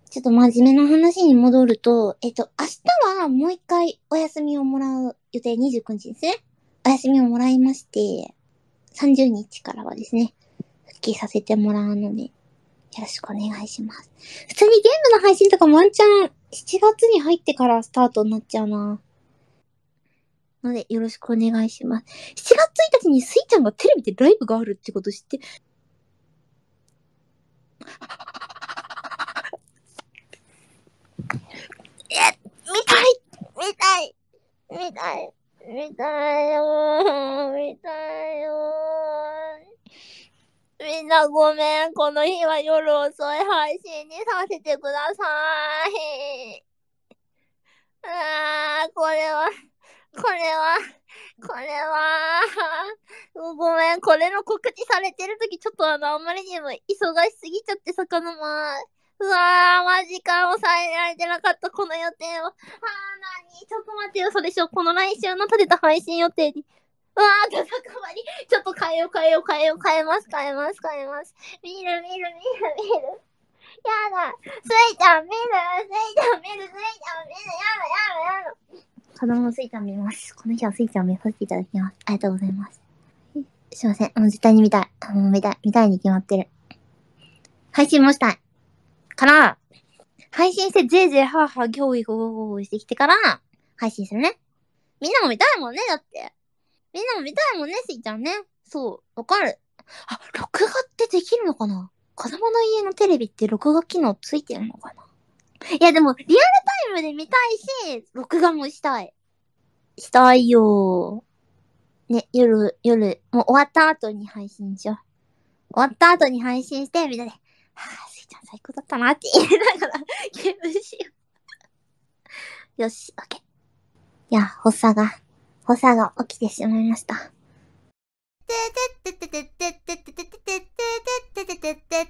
ちょっと真面目な話に戻ると、明日はもう一回お休みをもらう予定、29日ですね。お休みをもらいまして、30日からはですね、復帰させてもらうので、よろしくお願いします。普通にゲームの配信とかワンチャン7月に入ってからスタートになっちゃうな。ので、よろしくお願いします。7月1日にスイちゃんがテレビでライブがあるってこと知って、見たい見たい見たい見たいよー見たいよーみんなごめん。この日は夜遅い配信にさせてください。これは、ごめん。これの告知されてるときちょっとあまりにも忙しすぎちゃって魚まうわー、マジか。抑えられてなかった、この予定を。ちょっと待ってよ、それこの来週の立てた配信予定に。うわー、戦まり。ちょっと変えます。見る。やだ。スイちゃん見る。やだ。子供スイちゃん見ます。この日はスイちゃん見させていただきます。ありがとうございます。すいません。絶対に見たい。見たいに決まってる。配信もしたい。配信してぜいぜいはぁはぁ教育してきてから、配信するね。みんなも見たいもんね、だって。みんなも見たいもんね、スイちゃんね。そう、わかる。録画ってできるのかな？子供の家のテレビって録画機能ついてるのかな？いやでも、リアルタイムで見たいし、録画もしたい。したいよー。ね、夜、もう終わった後に配信しよう。終わった後に配信して、みんなで、スイちゃん最高だったなって言いながら、ゲームしよう。よし、オッケー。いや、発作が起きてしまいました。